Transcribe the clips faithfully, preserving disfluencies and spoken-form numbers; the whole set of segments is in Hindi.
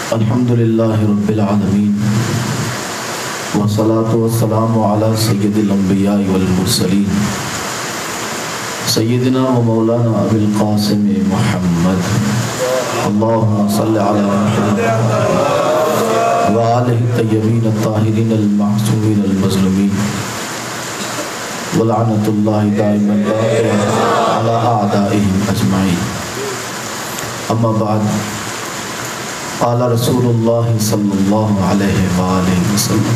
अल्हम्दुलिल्लाहि रब्बिल आलमीन वस्सलातु वस्सलामु अला सय्यिदिल अंबिया'i वल मुरसलीन सय्यिदिना व मौलाना अबिल क़ासिम मुहम्मद अल्लाहुम्मा सल्लि अला मुहम्मद व आलिहि तय्यबीन अत्ताहिरीन अल मासूमीन अल मज़लूमीन व लअनतुल्लाहि दाइमन अला अअदाइहिम अजमाइन। अम्मा बाद, क़ाला रसूलुल्लाह सल्लल्लाहु अलैहि वसल्लम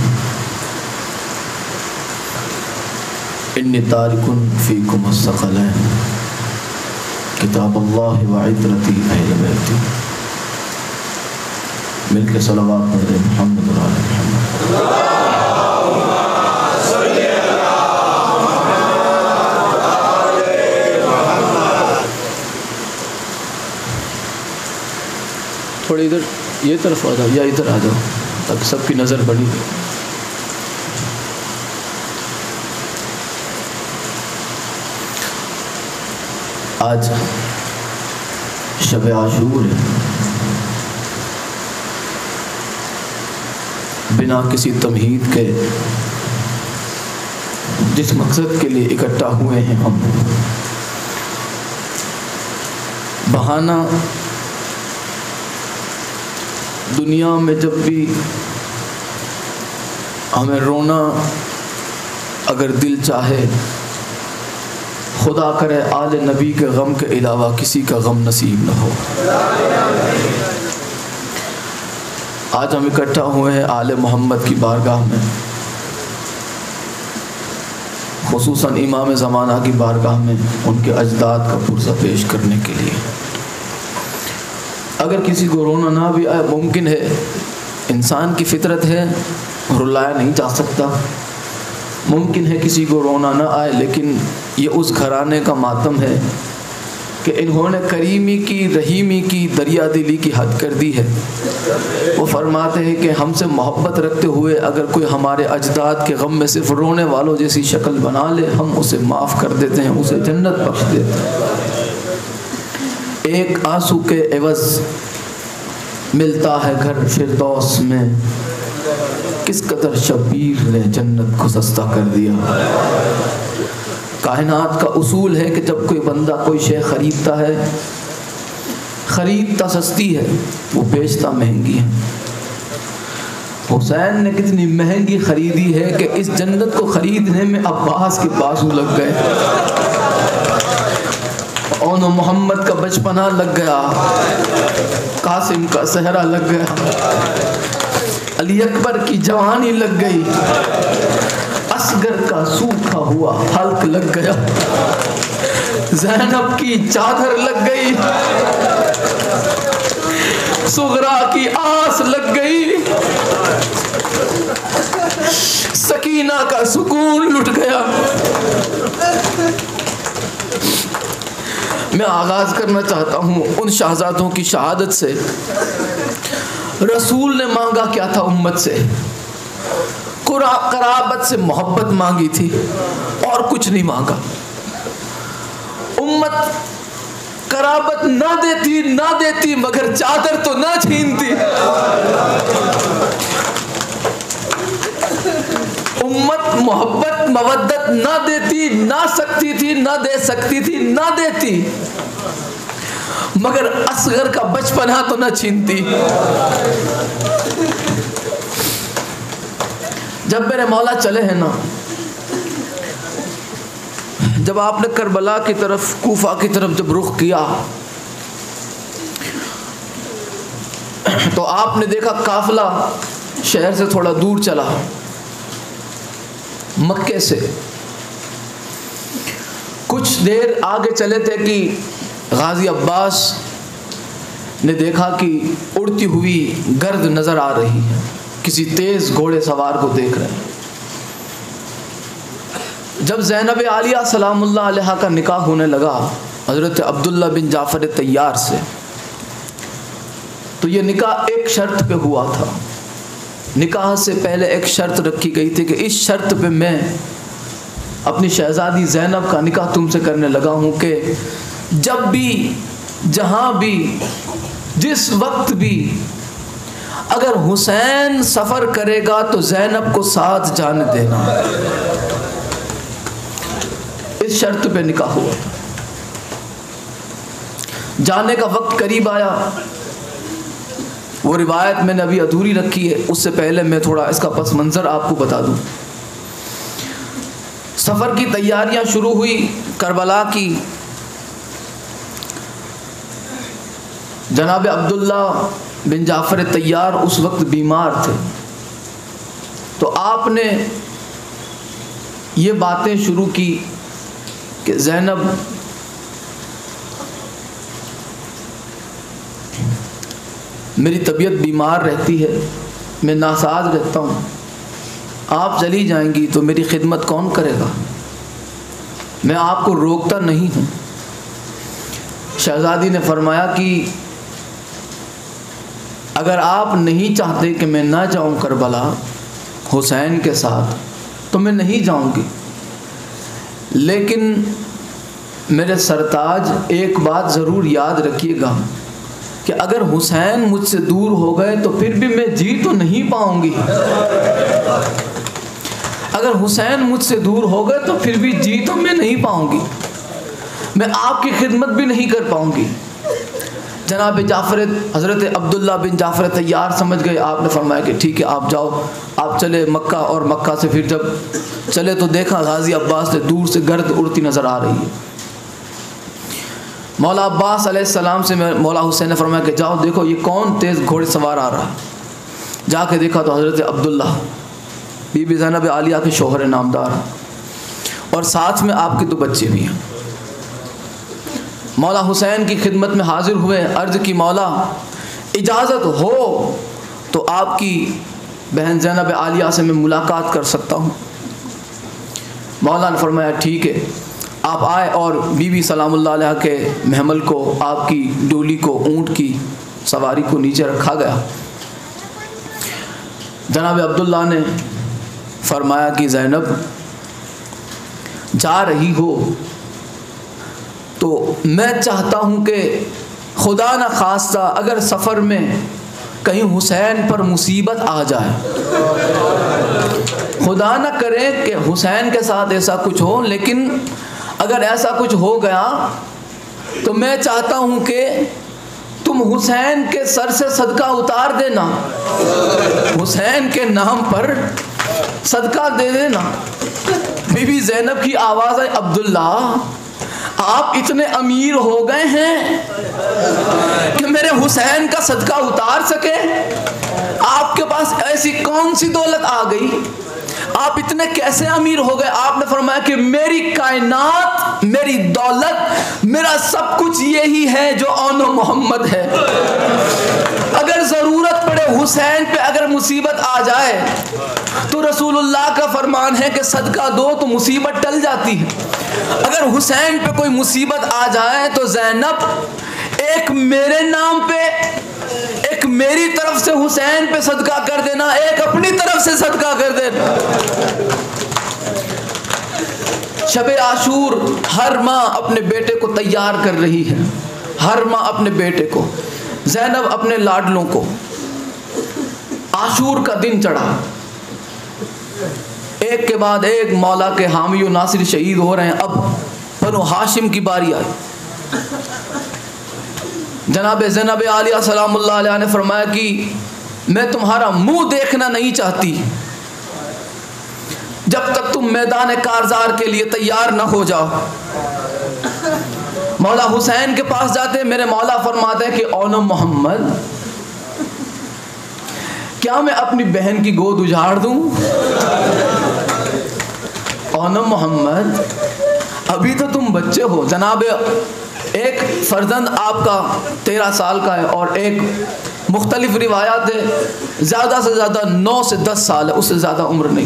इन्नी तारिकुन फ़ीकुम अस्सक़लैन किताबुल्लाहि व इत्रती अहल बैती। मिल के सलावत पढ़ दे मुहम्मद व आले मुहम्मद। थोड़ी इधर ये तरफ आ जाओ या इधर आ जाओ ताकि सबकी नज़र बनी रहे। आज शब आशूर है। बिना किसी तमहीद के जिस मकसद के लिए इकट्ठा हुए हैं हम, बहाना दुनिया में जब भी हमें रोना अगर दिल चाहे, खुदा करे आले नबी के गम के अलावा किसी का गम नसीब न हो। आज हम इकट्ठा हुए हैं आले मोहम्मद की बारगाह में, खुसूसन इमाम ज़माना की बारगाह में उनके अजदाद का पुरज़ा पेश करने के लिए। अगर किसी को रोना ना भी आए, मुमकिन है, इंसान की फितरत है, रुलाया नहीं जा सकता। मुमकिन है किसी को रोना ना आए, लेकिन ये उस घराने का मातम है कि इन्होंने करीमी की, रहीमी की, दरिया दिली की हद कर दी है। वो फरमाते हैं कि हमसे मोहब्बत रखते हुए अगर कोई हमारे अजदाद के गम में सिर्फ रोने वालों जैसी शक्ल बना ले, हम उसे माफ़ कर देते हैं, उसे जन्नत बख्श देते हैं। एक आंसू के एवज़ मिलता है घर फिरदौस में, किस कदर शबीर ने जन्नत को सस्ता कर दिया। कायनात का उसूल है कि जब कोई बंदा कोई शे खरीदता है, खरीदता सस्ती है, वो बेचता महंगी है। हुसैन ने कितनी महंगी खरीदी है कि इस जन्नत को खरीदने में अब्बास के बाजू लग गए, और मोहम्मद का बचपना लग गया, कासिम का सहरा लग गया, अली अकबर की जवानी लग गई, असगर का सूखा हुआ हल्क लग गया, ज़ैनब की चादर लग गई, सुगरा की आस लग गई, सकीना का सुकून लुट गया। मैं आगाज करना चाहता हूँ उन शहजादों की शहादत से। रसूल ने मांगा क्या था उम्मत से? कराबत से मोहब्बत मांगी थी और कुछ नहीं मांगा। उम्मत कराबत ना देती ना देती मगर चादर तो ना छीनती। उम्मत मोहब्बत मवद्दत ना देती, ना सकती थी, ना दे सकती थी, ना देती, मगर असगर का बचपना तो ना छीनती। जब मेरे मौला चले हैं ना, जब आपने करबला की तरफ, कूफा की तरफ जब रुख किया, तो आपने देखा काफिला शहर से थोड़ा दूर चला, मक्के से कुछ देर आगे चले थे कि गाजी अब्बास ने देखा कि उड़ती हुई गर्द नजर आ रही है, किसी तेज घोड़े सवार को देख रहे हैं। जब ज़ैनब आलिया सलामुल्लाह अलैहा का निकाह होने लगा हज़रत अब्दुल्ला बिन जाफ़र तैयार से, तो ये निकाह एक शर्त पे हुआ था। निकाह से पहले एक शर्त रखी गई थी कि इस शर्त पे मैं अपनी शहजादी ज़ैनब का निकाह तुमसे करने लगा हूँ कि जब भी, जहाँ भी, जिस वक्त भी अगर हुसैन सफ़र करेगा तो ज़ैनब को साथ जाने देना। इस शर्त पे निकाह हुआ। जाने का वक्त करीब आया। वो रिवायत मैंने अभी अधूरी रखी है, उससे पहले मैं थोड़ा इसका पस मंज़र आपको बता दूं। सफ़र की तैयारियां शुरू हुई करबला की। जनाब अब्दुल्ला बिन जाफ़र तैयार उस वक्त बीमार थे, तो आपने ये बातें शुरू की कि ज़ैनब मेरी तबीयत बीमार रहती है, मैं नासाज रहता हूँ, आप चली जाएंगी तो मेरी खिदमत कौन करेगा? मैं आपको रोकता नहीं हूँ। शहज़ादी ने फरमाया कि अगर आप नहीं चाहते कि मैं ना जाऊँ करबला हुसैन के साथ तो मैं नहीं जाऊँगी, लेकिन मेरे सरताज एक बात ज़रूर याद रखिएगा कि अगर हुसैन मुझसे दूर हो गए तो फिर भी मैं जी तो नहीं पाऊंगी। अगर हुसैन मुझसे दूर हो गए तो फिर भी जी तो मैं नहीं पाऊंगी, मैं आपकी खिदमत भी नहीं कर पाऊंगी। जनाब जाफ़र हज़रत अब्दुल्ला बिन जाफ़र तैयार समझ गए। आपने फरमाया कि ठीक है आप जाओ। आप चले मक्का, और मक्का से फिर जब चले तो देखा गाजी अब्बास से दूर से गर्द उड़ती नज़र आ रही है। मौला अब्बास अलैहिस्सलाम से मौला हुसैन ने फरमाया कि जाओ देखो ये कौन तेज़ घोड़े सवार आ रहा है। जाके देखा तो हज़रत अब्दुल्ला बीबी ज़ैनब आलिया के शोहर नामदार, और साथ में आपके दो बच्चे भी हैं। मौला हुसैन की खिदमत में हाजिर हुए, अर्ज़ की मौला इजाज़त हो तो आपकी बहन ज़ैनब आलिया से मैं मुलाकात कर सकता हूँ। मौला ने फरमाया ठीक है। आप आए और बीबी सलामुल्लाह अलैहा के महमल को, आपकी डोली को, ऊँट की सवारी को नीचे रखा गया। जनाब अब्दुल्ला ने फरमाया कि ज़ैनब जा रही हो तो मैं चाहता हूँ कि खुदा न खास्ता अगर सफ़र में कहीं हुसैन पर मुसीबत आ जाए, खुदा न करे कि हुसैन के साथ ऐसा कुछ हो, लेकिन अगर ऐसा कुछ हो गया तो मैं चाहता हूँ कि तुम हुसैन के सर से सदका उतार देना, हुसैन के नाम पर सदका दे देना। बीबी ज़ैनब की आवाज़ है, अब्दुल्ला आप इतने अमीर हो गए हैं कि मेरे हुसैन का सदका उतार सके? आपके पास ऐसी कौन सी दौलत आ गई? आप इतने कैसे अमीर हो गए? आपने फरमाया कि मेरी कायनात, मेरी दौलत, मेरा सब कुछ यही है जो औनो मोहम्मद है। अगर ज़रूरत पड़े हुसैन पे अगर मुसीबत आ जाए तो रसूलुल्लाह का फरमान है कि सदका दो तो मुसीबत टल जाती है। अगर हुसैन पे कोई मुसीबत आ जाए तो ज़ैनब एक मेरे नाम पे, एक मेरी तरफ से हुसैन पे सदका कर देना, एक अपनी तरफ से सदका कर देना। शबे आशूर हर माँ अपने बेटे को तैयार कर रही है, हर माँ अपने बेटे को, ज़ैनब अपने लाडलों को। आशूर का दिन चढ़ा, एक के बाद एक मौला के हामी व नासिर शहीद हो रहे हैं। अब बनु हाशिम की बारी आई। जनाब ज़ैनब आलिया सलामुल्लाह अलैहा ने फरमाया कि मैं तुम्हारा मुंह देखना नहीं चाहती जब तक तुम मैदान कारजार के लिए तैयार न हो जाओ। मौला हुसैन के पास जाते, मेरे मौला फरमाते हैं कि औनो मोहम्मद क्या मैं अपनी बहन की गोद उजाड़ दूं? औनो मोहम्मद अभी तो तुम बच्चे हो। जनाब एक फर्जंद आपका तेरह साल का है और एक मुख्तलिफ रिवायात है ज़्यादा से ज़्यादा नौ से दस साल है, उससे ज़्यादा उम्र नहीं।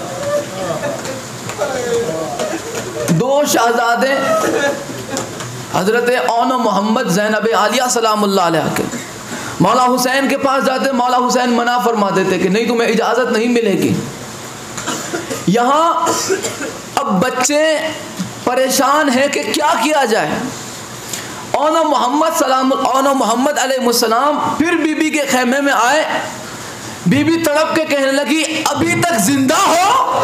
दो शहजादे हज़रत औनो मोहम्मद ज़ैनब आलिया सलामुल्लाह अलैहा के मौला हुसैन के पास जाते, मौला हुसैन मना फरमा देते कि नहीं तुम्हें इजाज़त नहीं मिलेगी। यहाँ अब बच्चे परेशान हैं कि क्या किया जाए। औनो मोहम्मद सलाम औनो मोहम्मद अलैहिस्सलाम फिर बीबी के खेमे में आए बीबी तड़प के कहने लगी, अभी तक जिंदा हो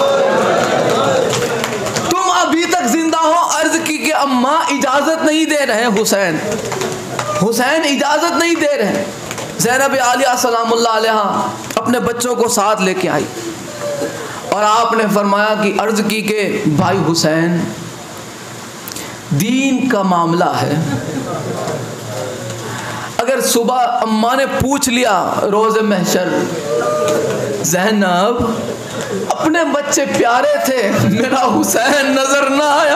तुम, अभी तक जिंदा हो। अर्ज की कि अम्मा इजाजत नहीं दे रहे हुसैन, हुसैन इजाजत नहीं दे रहे। ज़ैनब आलिया सलामुल्लाह अलैहा अपने बच्चों को साथ लेके आई और आपने फरमाया कि अर्ज की के भाई हुसैन, दीन का मामला है, अगर सुबह अम्मा ने पूछ लिया रोज़े महशर, ज़ैनब अपने बच्चे प्यारे थे, मेरा हुसैन नजर ना आया।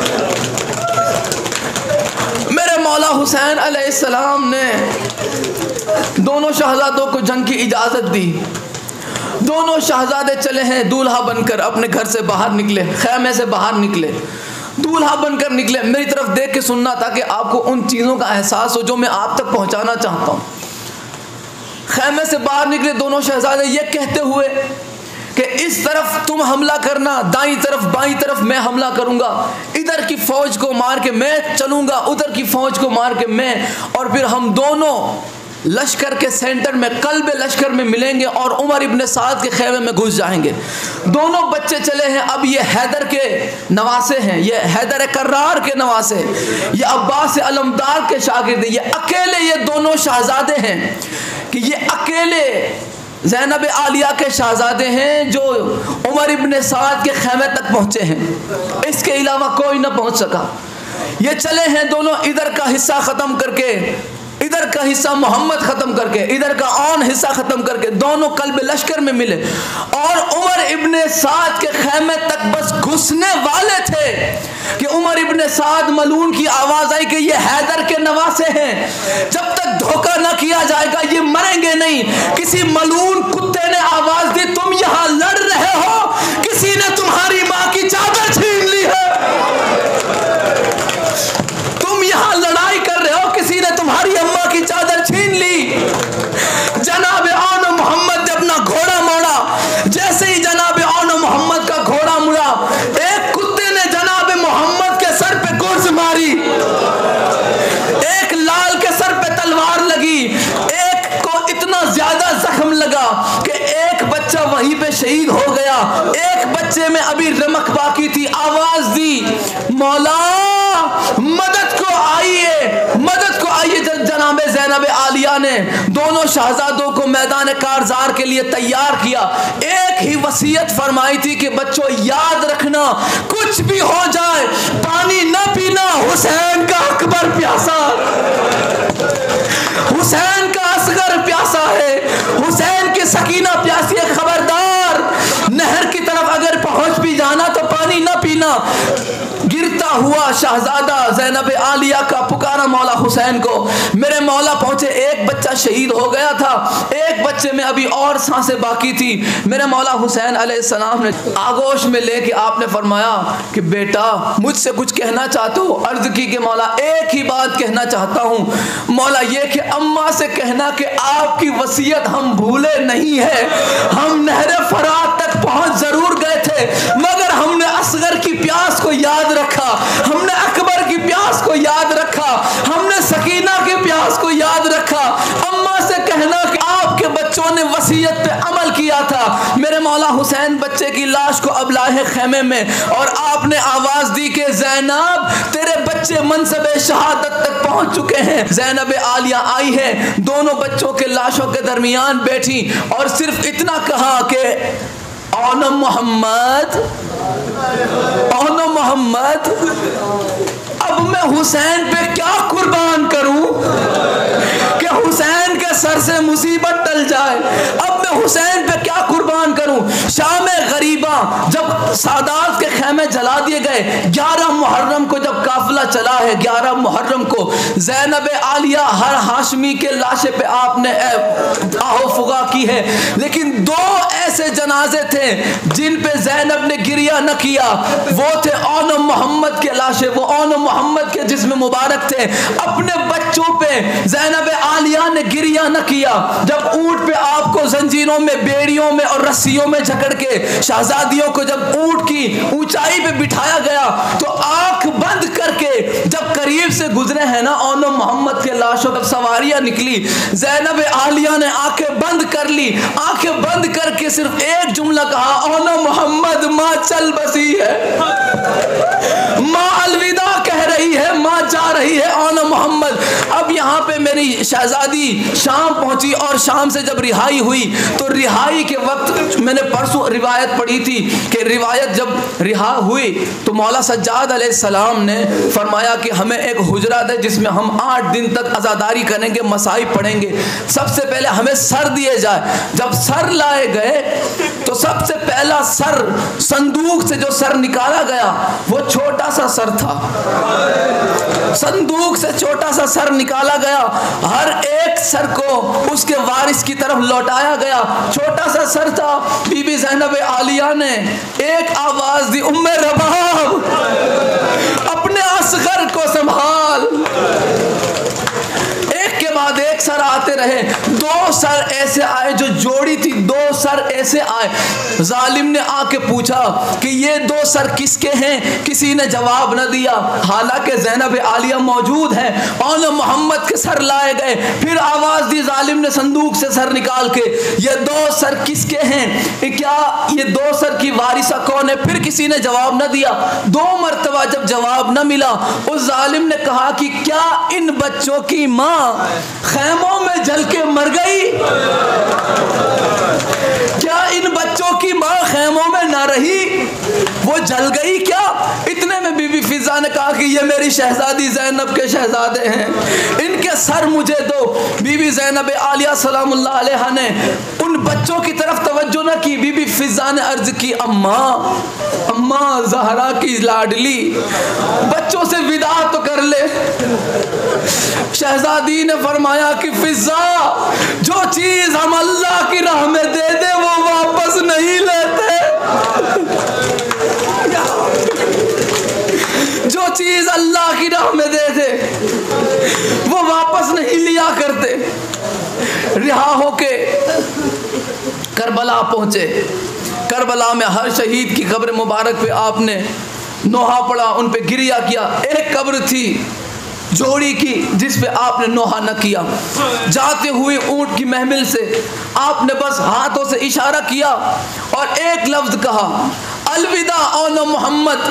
मेरे मौला हुसैन अलैहिस्सलाम ने दोनों शहजादों को जंग की इजाज़त दी। दोनों शहजादे चले हैं दूल्हा बनकर, अपने घर से बाहर निकले, खैमे से बाहर निकले, दूल्हा बनकर निकले। मेरी तरफ देख के सुनना ताकि आपको उन चीज़ों का एहसास हो जो मैं आप तक पहुंचाना चाहता हूँ। खैमे से बाहर निकले दोनों शहजादे ये कहते हुए कि इस तरफ तुम हमला करना, दाईं तरफ बाईं तरफ मैं हमला करूंगा, इधर की फौज को मार के मैं चलूंगा, उधर की फौज को मार के मैं, और फिर हम दोनों लश्कर के सेंटर में, कल्ब लश्कर में मिलेंगे और उमर इब्न साद के खेमे में घुस जाएंगे। दोनों बच्चे चले हैं। अब ये हैदर के नवासे हैं, ये हैदर कर्रार के नवासे, ये अब्बास अलमदार के शागिर्द, ये अकेले ये दोनों शहजादे हैं कि ये अकेले ज़ैनब आलिया के शहजादे हैं जो उमर इब्न साद के खेमे तक पहुँचे हैं। इसके अलावा कोई ना पहुँच सका। ये चले हैं दोनों, इधर का हिस्सा ख़त्म करके, इधर का हिस्सा मोहम्मद ख़त्म करके, इधर का औन हिस्सा ख़त्म करके, दोनों कल्ब लश्कर में मिले और उमर इब्न साद के खेमे तक बस घुसने वाले थे कि उमर इब्न साद मलून की आवाज़ आई कि ये हैदर के नवासे हैं, जब तक धोखा न किया जाएगा ये मरेंगे नहीं। किसी मलून कुत्ते ने आवाज़ दी, तुम यहाँ लड़ रहे हो, किसी ने तुम्हारी माँ की चादर छीन ली है, तुम यहाँ लड़ाई कर रहे हो, किसी ने तुम्हारी अम्मा की चादर छीन ली। जनाब औन मोहम्मद ने अपना घोड़ा मोड़ा, जैसे ही जनाब औन मोहम्मद का घोड़ा मुड़ा, एक कुत्ते ने जनाब मोहम्मद के सर पे गुर्ज मारी, एक लाल के सर पे तलवार लगी, एक को इतना ज्यादा जख्म लगा कि एक बच्चा वहीं पे शहीद हो गया। एक बच्चे में अभी रमक बाकी थी। आवाज दी, मौला मदद को आइए, मदद को आइए। जनाब ज़ैनब आलिया ने दोनों शहजादों को मैदान कारज़ार के लिए तैयार किया। एक ही वसीयत फरमाई थी कि बच्चों याद रखना, कुछ भी हो जाए पानी न पीना, हुसैन का अकबर प्यासा, हुसैन का असगर प्यासा है, हुसैन की सकीना प्यासी है, खबरदार नहर की तरफ अगर पहुंच भी जाना तो पानी न पीना। गिरता हुआ शहजादा ज़ैनब आलिया का पुकारा मौला हुसैन को। मेरे मौला पहुंचे, एक बच्चा शहीद हो गया था, एक बच्चे में अभी और सांसें बाकी थी। मेरे मौला हुसैन अलैहिस्सलाम ने आगोश में लेके आपने फरमाया कि बेटा मुझसे कुछ कहना चाहते हो? अर्ज की कि मौला एक ही बात कहना चाहता हूँ, मौला ये कि अम्मा से कहना कि आपकी वसीयत हम भूले नहीं है। हम नहर फरात तक पहुंच जरूर गए थे मगर हमने असगर की प्यास को याद रखा, हमने अकबर की प्यास को याद रखा, हमने सकीना की प्यास को याद रखा। अम्मा से कहना कि आपके बच्चों ने वसीयत पे अमल किया था। मेरे मौला हुसैन बच्चे की लाश को अब लाए खेमे में और आपने आवाज दी कि ज़ैनब तेरे बच्चे मनसबे शहादत तक पहुंच चुके हैं। ज़ैनब आलिया आई है, दोनों बच्चों के लाशों के दरमियान बैठी और सिर्फ इतना कहा कि औन मोहम्मद, औन मोहम्मद, अब मैं हुसैन पे क्या कुर्बान करूं कि हुसैन के सर से मुसीबत टल जाए। अब मैं हुसैन पे क्या कुर्बान करूं। शाम गरीबा जब सादात के खेमे जला दिए गए, ग्यारह मुहर्रम को जब काफिला चला है, ग्यारह मुहर्रम को ज़ैनब आलिया हर हाशमी के लाशे पे आपने आहो फुगा की है, लेकिन दो ऐसे जनाजे थे जिन पे ज़ैनब ने गिरिया न किया। वो थे औन मोहम्मद के लाशे, वो औन मोहम्मद के जिस्म मुबारक थे। अपने बच्चों पे ज़ैनब आलिया ने गिरिया न किया। जब ऊंट पे आपको जंजीरों में, बेड़ियों में और रस्सियों में जकड़ के शहजादियों को जब ऊंट की ऊंचाई पे बिठाया गया तो आंख बंद करके जब करीब से गुजरे हैं ना औनो मोहम्मद के लाशों पर सवारियां निकली, ज़ैनब आलिया ने आंखें बंद कर ली, आंखें बंद करके सिर्फ एक जुमला कहा, औनो मोहम्मद माँ चल बसी है, माँ अलविदा कह रही है, माँ जा रही है औनो मोहम्मद। अब यहाँ पे मेरी शहजादी शाम पहुंची और शाम से जब रिहाई हुई तो रिहाई के वक्त मैंने परसों रिवायत पढ़ी थी कि रिवायत जब रिहा हुई तो मौला सज्जाद अलैहिस्सलाम ने फरमाया कि हमें एक हुजरा दे जिसमें हम आठ दिन तक अज़ादारी करेंगे, मसाइब पढ़ेंगे। सबसे पहले हमें सर दिए जाए। जब सर लाए गए तो सबसे पहला सर, संदूक से जो सर निकाला गया वो छोटा सा सर था। संदूक से छोटा सा सर निकाला गया, हर एक सर को उसके वारिस की तरफ लौटाया गया। छोटा सा सर था। बीबी ज़ैनब आलिया ने एक आवाज दी, उम्मे रबाब अपने असगर को संभाल। एक के बाद एक सर आते रहे, दो सर ऐसे आए जो जोड़ी थी, दो सर ऐसे आए। जालिम ने आके पूछा कि ये दो सर किसके हैं, किसी ने जवाब न दिया, हालांकि ज़ैनब आलिया मौजूद है। औनो मोहम्मद के सर लाए गए, फिर आवाज दी जालिम ने संदूक से सर निकाल के, ये दो सर किसके हैं, क्या ये दो सर की वारिसा कौन है, फिर किसी ने जवाब न दिया। दो मर्तबा जब जवाब न मिला उस जालिम ने कहा कि क्या इन बच्चों की माँ खैमों में जल के मर गई, क्या इन बच्चों की माँ खैमों में न रही, वो जल गई क्या। इतने में बीबी फिजा ने कहा कि ये मेरी शहजादी ज़ैनब के शहजादे हैं, इनके सर मुझे दो। बीबी ज़ैनब आलिया सलामुल्लाह अलैहा ने उन बच्चों की तरफ तवज्जो न की। बीबी फिजा ने अर्ज की, अम्मा अम्मा ज़हरा की लाडली, बच्चों से विदा तो कर ले। शहजादी ने फरमाया कि फिजा, जो चीज हम अल्लाह की राह में दे दे वो वापस नहीं लेते, जो चीज अल्लाह की राह में दे दे वो वापस नहीं लिया करते। रिहा होके करबला पहुंचे। करबला में हर शहीद की कब्र मुबारक पे आपने नोहा पड़ा, उन पे गिरिया किया। एक कब्र थी जोड़ी की जिस पे आपने नोहा न किया। जाते हुए ऊंट की महमिल से आपने बस हाथों से इशारा किया और एक लफ्ज कहा, अलविदा औनो मोहम्मद,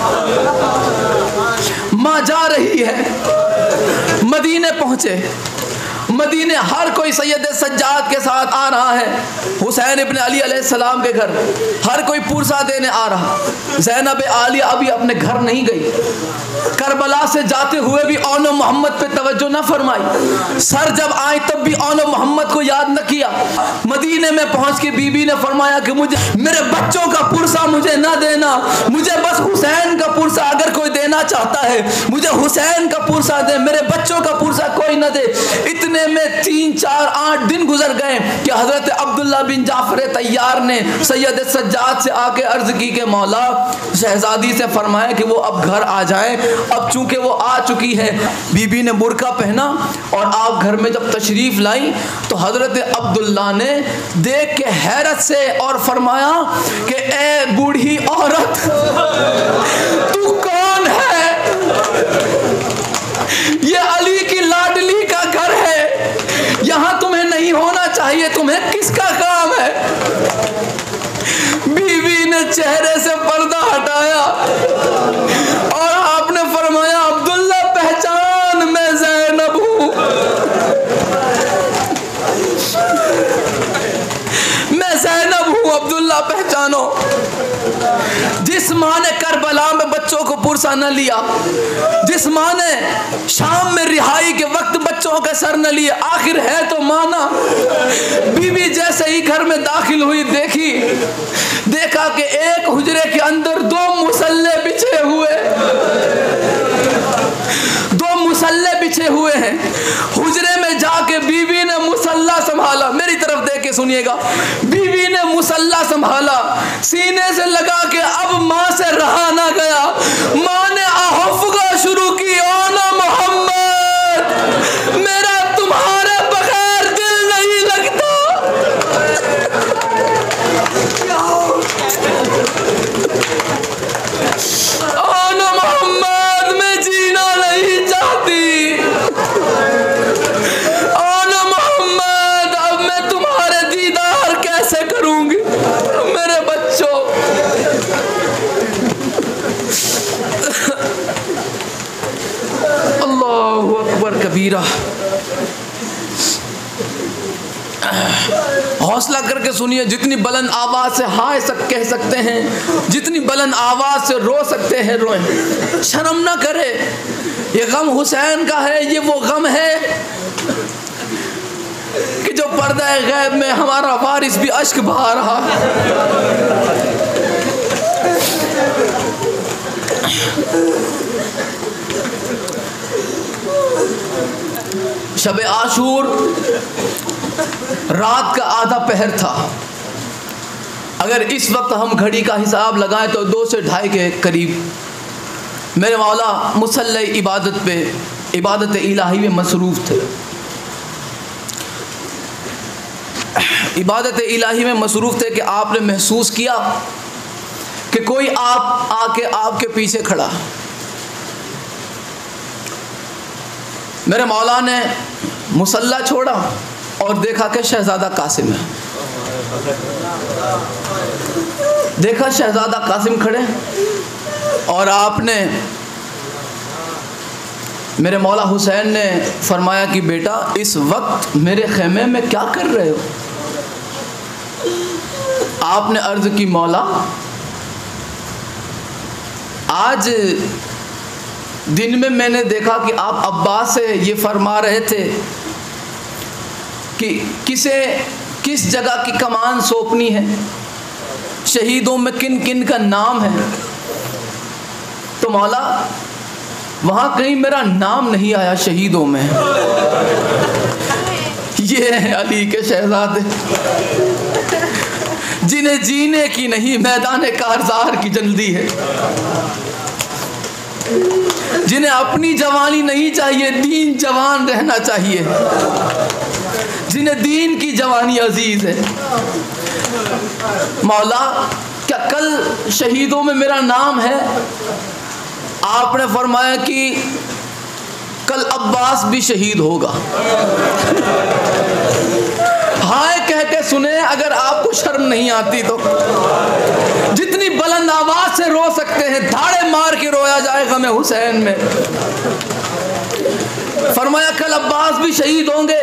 माँ जा रही है। मदीने पहुंचे। मदीने हर कोई सैयद सज्जाद के साथ आ रहा है, हुसैन इब्न अली अलैहिस्सलाम के घर हर कोई पुरसा देने आ रहा। ज़ैनब आलिया अभी अपने घर नहीं गई। करबला से जाते हुए भी औनो मोहम्मद पे तवज्जो न फरमाई। सर जब आए तब भी औनो मोहम्मद को याद न किया। मदीने में पहुंच के बीबी ने फरमाया कि मुझे मेरे बच्चों का पुरसा मुझे न देना, मुझे बस हुसैन का पुरसा अगर कोई देना चाहता है मुझे हुसैन का पुरसा दे, मेरे बच्चों का पुरसा कोई न दे। इतने में तीन चार आठ दिन गुजर गए कि हजरत अब्दुल्ला बिन जाफर तैयार ने सैयद सज्जाद से आके अर्ज की कि मौला, शहजादी से फरमाया कि वो अब घर आ जाए। अब चूंकि वो आ चुकी है। बीबी ने बुर्का पहना और आप घर में जब तशरीफ लाई तो हजरत अब्दुल्ला ने देख के हैरत से और फरमाया कि ए बूढ़ी औरत, तू कौन है? ये अली की लाडली का घर है, यहाँ तुम्हें नहीं होना चाहिए, तुम्हें किसका काम है? बीवी ने चेहरे से पर्दा हटाया और आपने फरमाया, अब्दुल्ला पहचान, मैं ज़ैनब हूँ, मैं ज़ैनब हूँ, अब्दुल्ला पहचानो। जिस माँ ने करबला में बच्चों को पुरसा न लिया, जिस माँ ने शाम में रिहाई के वक्त बच्चों का सर न लिए, आखिर है तो माना। बीवी जैसे ही घर में दाखिल हुई, देखी देखा कि एक हुजरे के अंदर दो मुसल्ले बिछे हुए दो मुसल्ले बिछे हुए हैं। हुजरे में जाके बीवी ने मुसल्ला संभाला, मेरी तरफ देख के सुनिएगा। बीवी ने मुसल्ला संभाला, सीने से लगा के अब माँ से रहा ना गया। माँ ने आहुफ़गा शुरू की, औनो मोहम्मद, मेरा तुम्हारे बगैर दिल नहीं लगता। औनो मोहम्मद, मैं जीना नहीं चाहता। हौसला करके सुनिए, जितनी बुलंद आवाज़ से हाय सक कह सकते हैं, जितनी बुलंद आवाज़ से रो सकते हैं रोएं। शर्म ना करे, ये गम हुसैन का है। ये वो गम है कि जो पर्दा गैब में हमारा वारिस भी अश्क बहा रहा। शब आशूर रात का आधा पहर था। अगर इस वक्त हम घड़ी का हिसाब लगाएं तो दो से ढाई के करीब मेरे मौला मुसल्ले इबादत पे इबादत इलाही में मसरूफ़ थे। इबादत इलाही में मसरूफ़ थे कि आपने महसूस किया कि कोई आप आके आपके पीछे खड़ा। मेरे मौला ने मुसल्ला छोड़ा और देखा कि शहज़ादा कासिम है। देखा शहज़ादा कासिम खड़े और आपने मेरे मौला हुसैन ने फरमाया कि बेटा इस वक्त मेरे खेमे में क्या कर रहे हो। आपने अर्ज़ की मौला आज दिन में मैंने देखा कि आप अब्बास से ये फरमा रहे थे कि किसे किस जगह की कमान सौंपनी है, शहीदों में किन किन का नाम है। तो मौला वहाँ कहीं मेरा नाम नहीं आया शहीदों में। ये हैं अली के शहजादे जिन्हें जीने की नहीं मैदान कारज़ार की जल्दी है, जिन्हें अपनी जवानी नहीं चाहिए दीन जवान रहना चाहिए, जिन्हें दीन की जवानी अजीज है। मौला क्या कल शहीदों में मेरा नाम है। आपने फरमाया कि कल अब्बास भी शहीद होगा। हाय कह के सुने अगर आपको शर्म नहीं आती तो। जितनी बुलंद आवाज से रो सकते हैं, धाड़े मार के रोया जाएगा मैं हुसैन में। फरमाया कल अब्बास भी शहीद होंगे।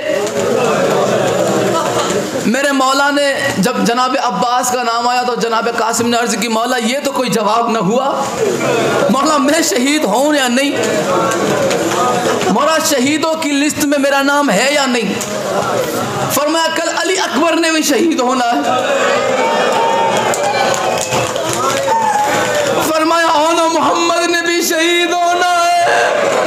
मेरे मौला ने जब जनाब अब्बास का नाम आया तो जनाब कासिम ने अर्ज़ की मौला ये तो कोई जवाब न हुआ। मौला मैं शहीद हूँ या नहीं, मौला शहीदों की लिस्ट में मेरा नाम है या नहीं। फरमाया कल अली अकबर ने भी शहीद होना है। फरमाया ओनो मोहम्मद ने भी शहीद होना है।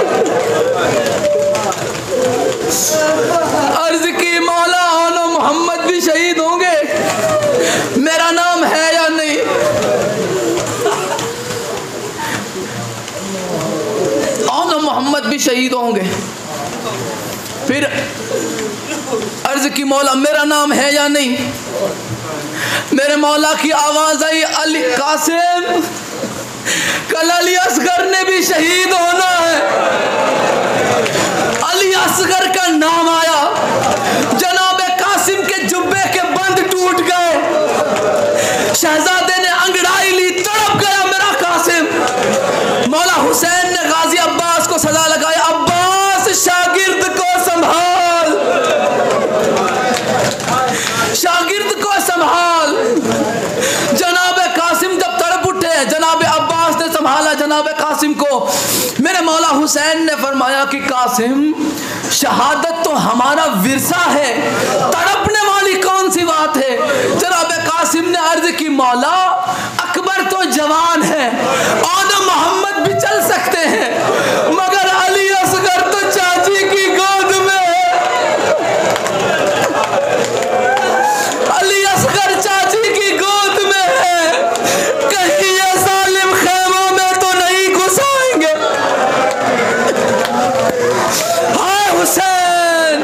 अर्ज की मौला ओनो मोहम्मद भी शहीद होंगे, मेरा नाम है या नहीं। ओनो मोहम्मद भी शहीद होंगे। फिर अर्ज की मौला मेरा नाम है या नहीं। मेरे मौला की आवाज आई अली कासिम कल अली असगर ने भी शहीद होना है। अली असगर का नाम आया, जनाबे कासिम के जुब्बे के बंद टूट गए। शहजादे ने अंगड़ाई ली, तड़प गया मेरा कासिम। मौला हुसैन ने गाजी अब्बास को सजा लगाई, अब्बास शागिर्द को संभाल, शागिर्द को संभाल। जनाबे कासिम जब तड़प उठे, जनाबे अब्बास ने संभाला जनाबे कासिम को। मेरे मौला हुसैन ने फरमाया कि कासिम शहादत तो हमारा विरसा है, तड़पने वाली कौन सी बात है। जनाबे कासिम ने अर्ज की मौला अकबर तो जवान है और मोहम्मद भी चल सकते हैं, मगर अली असगर तो चाची की गोद में है। अली असगर चाची की गोद में है, कहीं ये जालिम खेमों में तो नहीं घुस आएंगे। हाय हुसैन,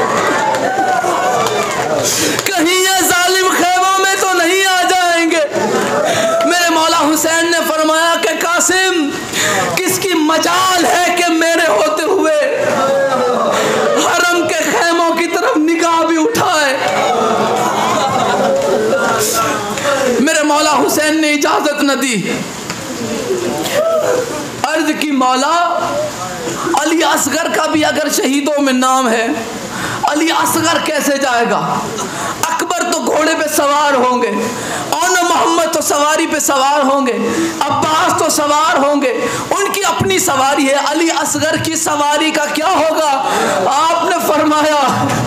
कहीं ये जालिम खेमों में तो नहीं आ जाएंगे। मेरे मौला हुसैन ने फरमाया कि कासिम किसकी मजाल है कि मेरे होते हुए हरम के खेमों की तरफ निगाह भी उठाए। मेरे मौला हुसैन ने इजाजत न दी। अर्ज की मौला अली असगर का भी अगर शहीदों में नाम है, अली असगर कैसे जाएगा? अकबर तो घोड़े पे सवार होंगे, और मोहम्मद तो सवारी पे सवार होंगे, अब्बास तो सवार होंगे, उनकी अपनी सवारी है। अली असगर की सवारी का क्या होगा? आपने फरमाया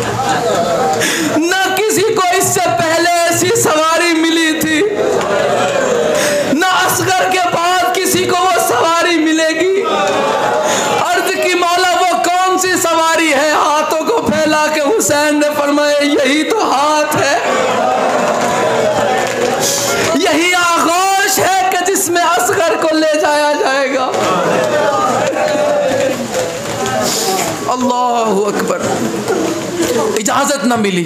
न किसी को इससे पहले ऐसी सवारी मिली थी, न असगर के बाद किसी को वो सवारी मिलेगी। अर्ज की मौला वो कौन सी सवारी है? हाथों को फैला के हुसैन ने फरमाया यही तो हाथ है, यही आगोश है कि जिसमें असगर को ले जाया जाएगा। अल्लाहु अकबर। इजाजत न मिली,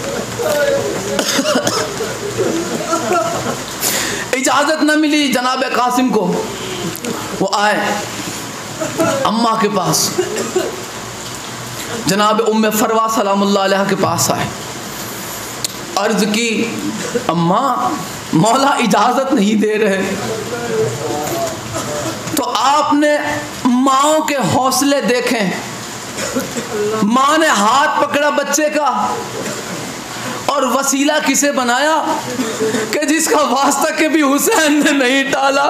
इजाजत न मिली जनाब कासिम को। वो आए अम्मा के पास, जनाब उम्मे फरवा सलामुल्लाह अलैहा के पास आए। अर्ज की अम्मा मौला इजाजत नहीं दे रहे। तो आपने माओ के हौसले देखें। माँ ने हाथ पकड़ा बच्चे का और वसीला किसे बनाया कि जिसका वास्ता के भी हुसैन ने नहीं टाला।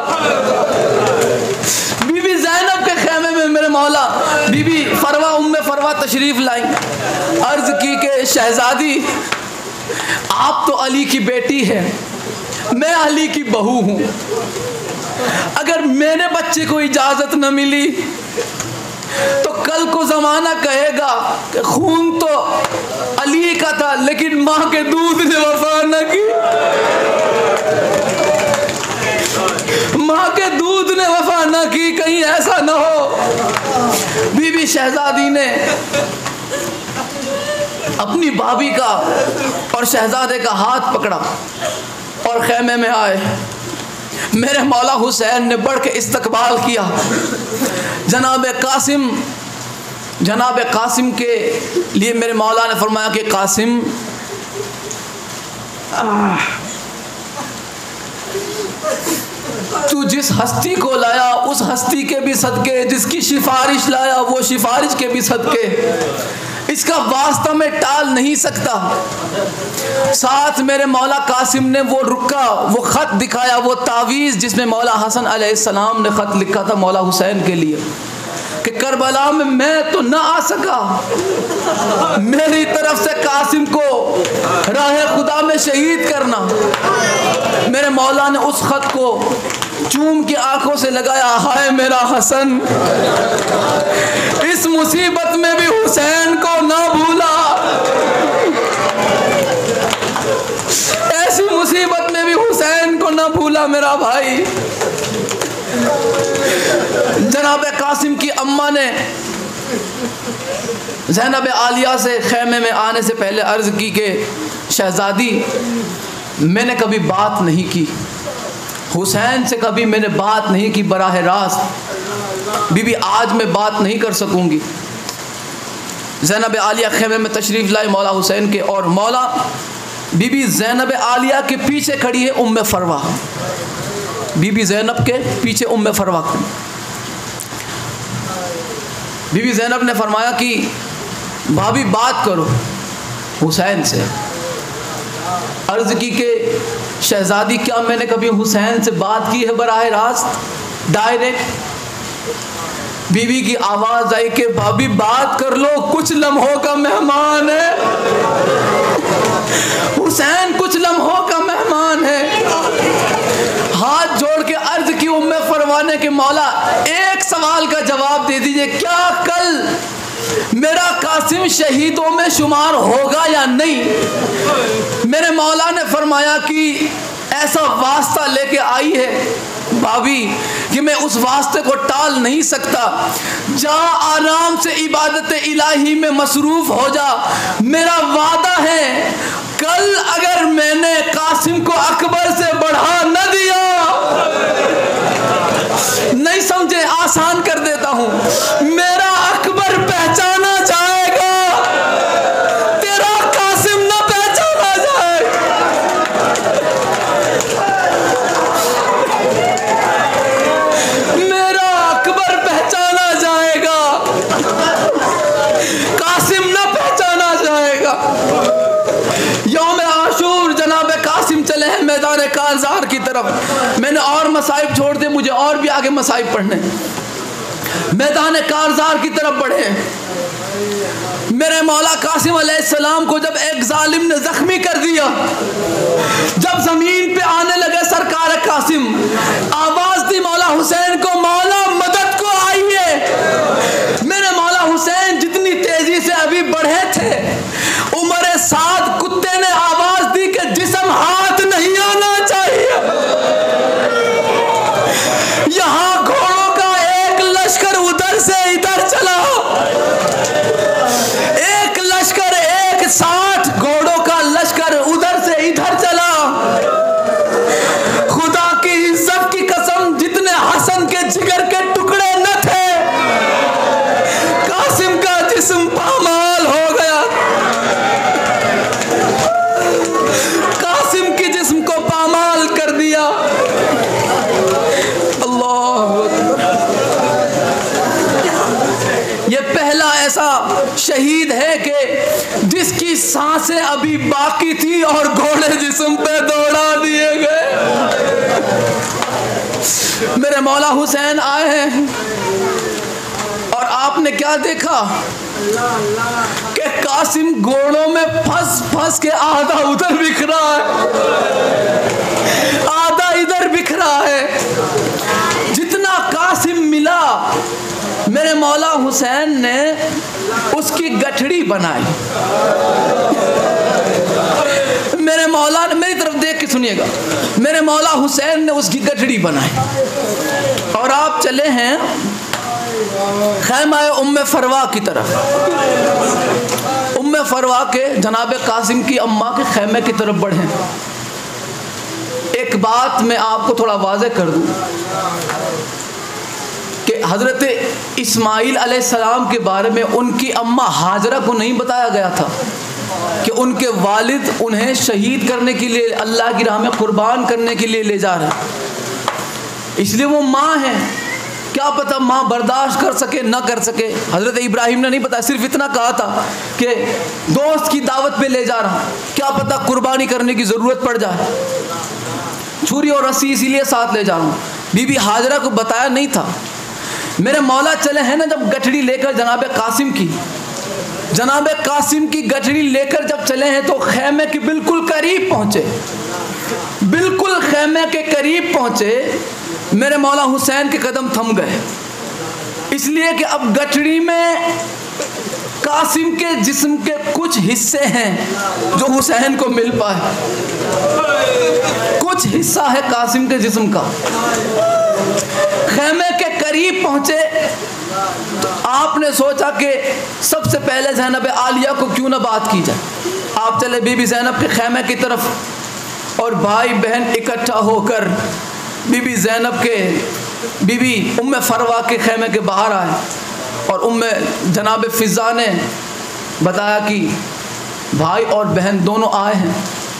बीबी ज़ैनब के खेमे में मेरे मौला बीबी फरवा उम्मे फरवा तशरीफ लाई। अर्ज की के शहजादी आप तो अली की बेटी है, मैं अली की बहू हूँ। अगर मेरे बच्चे को इजाजत न मिली तो कल को जमाना कहेगा कि खून तो अली का था लेकिन माँ के दूध ने वफा न की, माँ के दूध ने वफा न की, कहीं ऐसा न हो। बीबी शहजादी ने अपनी भाभी का और शहजादे का हाथ पकड़ा और खेमे में आए। मेरे मौला हुसैन ने बढ़ के इस्तकबाल किया। जनाब कासिम जनाब कासिम के लिए मेरे मौला ने फरमाया कि कासिम तू जिस हस्ती को लाया उस हस्ती के भी सदके, जिसकी सिफारिश लाया वो सिफारिश के भी सदके, इसका वास्ता में टाल नहीं सकता। साथ मेरे मौला कासिम ने वो रुका, वो खत दिखाया, वो तावीज़ जिसमें मौला हसन अलैहिस्सलाम ने खत लिखा था मौला हुसैन के लिए कि करबला में मैं तो ना आ सका, मेरी तरफ से कासिम को राह खुदा में शहीद करना। मेरे मौला ने उस खत को चूम के आंखों से लगाया। हाय मेरा हसन, इस मुसीबत में भी हुसैन को ना भूला, ऐसी मुसीबत में भी हुसैन को ना भूला मेरा भाई। जनाब कासिम की अम्मा ने ज़ैनब आलिया से खेमे में आने से पहले अर्ज की कि शहजादी मैंने कभी बात नहीं की, हुसैन से कभी मैंने बात नहीं की बराह रास्त। बीबी आज मैं बात नहीं कर सकूंगी। ज़ैनब आलिया खेमे में तशरीफ़ लाई मौला हुसैन के, और मौला बीबी ज़ैनब आलिया के पीछे खड़ी है उम्मे फरवा, बीबी ज़ैनब के पीछे उम्मे फरवा खड़ी। बीबी ज़ैनब ने फरमाया कि भाभी बात करो हुसैन से। अर्ज़ की के शहजादी क्या मैंने कभी हुसैन से बात की है बराह रास्त डायरेक्ट? बीवी की आवाज़ आई कि भाभी बात कर लो, कुछ लम्हों का मेहमान है, हुसैन कुछ लम्हों का मेहमान है। हाथ जोड़ के अर्ज की उम्मे फरमाने के मौला एक सवाल का जवाब दे दीजिए, क्या कल मेरा कासिम शहीदों में शुमार होगा या नहीं? मेरे मौला ने फरमाया कि ऐसा वास्ता लेके आई है भाभी कि मैं उस वास्ते को टाल नहीं सकता। जा आराम से इबादत इलाही में मसरूफ हो जा। मेरा वादा है कल अगर मैंने कासिम को अकबर से बढ़ा न दिया, नहीं समझे आसान कर देता हूं, मेरा अकबर पहचाना जाएगा, तेरा कासिम न पहचाना जाएगा। मेरा अकबर पहचाना जाएगा, कासिम न पहचाना जाएगा। कारजार की तरफ। मैंने और मसाइब छोड़ दे, मुझे और भी आगे मसाइब पढ़ने। मैदान कारजार की तरफ बढ़े। मेरे मौला कासिम अलैहिस्सलाम को जब एक जालिम ने जख्मी कर दिया, जब जमीन पे आने लगे सरकार कासिम, आवाज दी मौला हुसैन को, मौला मदद को आइए। मेरे मौला हुसैन जितनी तेजी से अभी बढ़े थे, उमर साद कुत्ते ने आवाज दी कि जिस्म हाथ नहीं आना चाहिए। यहां घोड़ों का एक लश्कर उधर से इधर चला, एक लश्कर एक साठ घोड़ों का लश्कर उधर से इधर चला। खुदा की इज्जत की कसम, जितने हसन के जिगर के टुकड़े न थे, कासिम का जिस्म पामाल हो गया। कासिम के जिस्म को पामाल कर दिया। ये पहला ऐसा शहीद है कि जिसकी सांसें अभी बाकी थी और घोड़े जिस्म पे दौड़ा दिए गए। मेरे मौला हुसैन आए हैं और आपने क्या देखा कि कासिम घोड़ों में फंस फंस के आधा उधर बिखरा है, आधा इधर बिखरा है। जितना कासिम मिला, मेरे मौला हुसैन ने उसकी गठड़ी बनाई। मेरे मौला ने, मेरी तरफ देख के सुनिएगा, मेरे मौला हुसैन ने उसकी गठड़ी बनाई और आप चले हैं खैमा उम्मे फरवा की तरफ। उम्मे फरवा के जनाब कासिम की अम्मा के खैमे की तरफ बढ़े। एक बात मैं आपको थोड़ा वाज़े कर दूं कि हज़रत इस्माइल अलैहिस्सलाम के बारे में उनकी अम्मा हाजरा को नहीं बताया गया था कि उनके वालिद उन्हें शहीद करने के लिए, अल्लाह की राह में कुर्बान करने के लिए ले जा रहे हैं। इसलिए वो माँ हैं, क्या पता माँ बर्दाश्त कर सके ना कर सके। हज़रत इब्राहिम ने नहीं बताया, सिर्फ इतना कहा था कि दोस्त की दावत पे ले जा रहा हूँ, क्या पता कुर्बानी करने की ज़रूरत पड़ जाए, छुरी और रस्सी इसीलिए साथ ले जा रहा हूँ। बीबी हाजरा को बताया नहीं था। मेरे मौला चले हैं ना जब गठड़ी लेकर जनाब कासिम की, जनाब कासिम की गठड़ी लेकर जब चले हैं तो खैमे के बिल्कुल करीब पहुँचे, बिल्कुल खैमे के करीब पहुँचे। मेरे मौला हुसैन के कदम थम गए, इसलिए कि अब गठड़ी में कासिम के जिस्म के कुछ हिस्से हैं जो हुसैन को मिल पाए। कुछ हिस्सा है कासिम के जिस्म का। खैमे के करीब पहुंचे तो आपने सोचा कि सबसे पहले ज़ैनब आलिया को क्यों ना बात की जाए। आप चले बीबी ज़ैनब के खैमे की तरफ और भाई बहन इकट्ठा होकर बीबी ज़ैनब के, बीबी उम्मे फरवा के खैमे के बाहर आए और उम्मे जनाब फ़िज़ा ने बताया कि भाई और बहन दोनों आए हैं।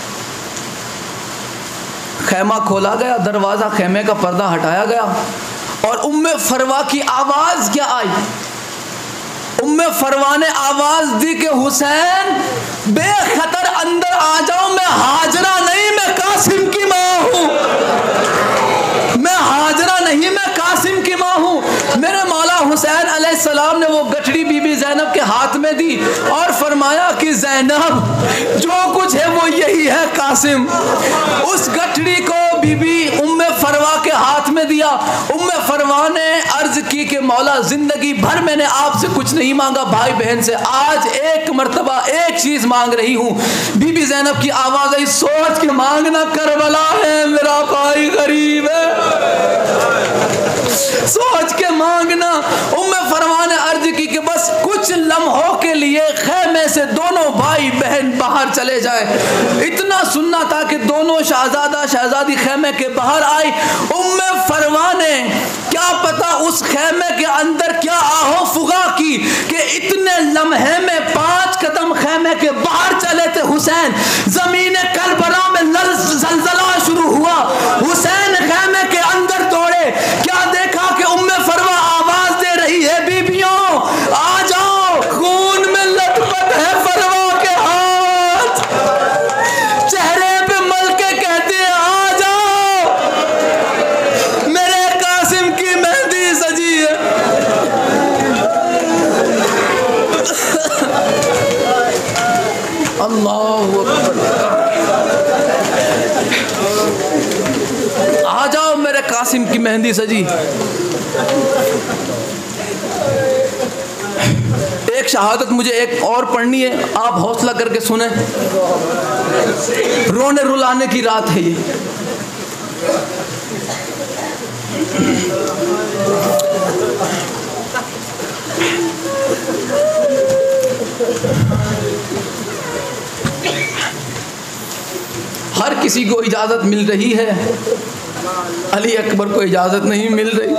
खैमा खोला गया, दरवाज़ा खैमे का पर्दा हटाया गया और उम्मे फरवा की आवाज़ क्या आई। उम्मे फरवा ने आवाज़ दी कि हुसैन बेखतर अंदर आ जाओ, मैं हाजरा नहीं, मैं कासिम की माँ हूँ। मैं हाजरा नहीं, मैं कासिम की माँ हूँ। मेरे मौला हुसैन अलैहिस्सलाम ने वो गठड़ी बीबी ज़ैनब के हाथ में दी और फरमाया कि ज़ैनब जो कुछ है वो यही है कासिम। उस गठड़ी को बीबी उम्मे फरवा के हाथ में दिया। उम्मे फरवा ने अर्ज की कि मौला जिंदगी भर मैंने आपसे कुछ नहीं मांगा भाई बहन से, आज एक मर्तबा एक चीज मांग रही हूँ। बीबी ज़ैनब की आवाज आई, सोच के मांगना, करबला है मेरा भाई गरीब है, सोच के मांगना। उम्मे फरवा ने अर्ज की कि बस कुछ लम्हों के लिए खैमे से दोनों भाई बहन बाहर चले जाए। इतना सुनना था कि दोनों शहजादा शहजादी खैमे के बाहर आई। उम्मे फरवा ने क्या पता उस खैमे के अंदर क्या आहो फुगा की कि इतने लम्हे में पांच कदम खैमे के बाहर चले थे हुसैन, जमीन करबला में जलजला शुरू हुआ। हुसैन खैमे के अंदर दौड़े, क्या देखा कि उम्मे फरवा आवाज दे रही है, बीबियों आ जाओ, खून में लथपथ है फरवा के हाथ, चेहरे पे मल के कहते हैं आ जाओ। कासिम की मेहंदी सजी। एक शहादत मुझे एक और पढ़नी है, आप हौसला करके सुने। रोने रुलाने की रात है ये। हर किसी को इजाजत मिल रही है, अली अकबर को इजाजत नहीं मिल रही।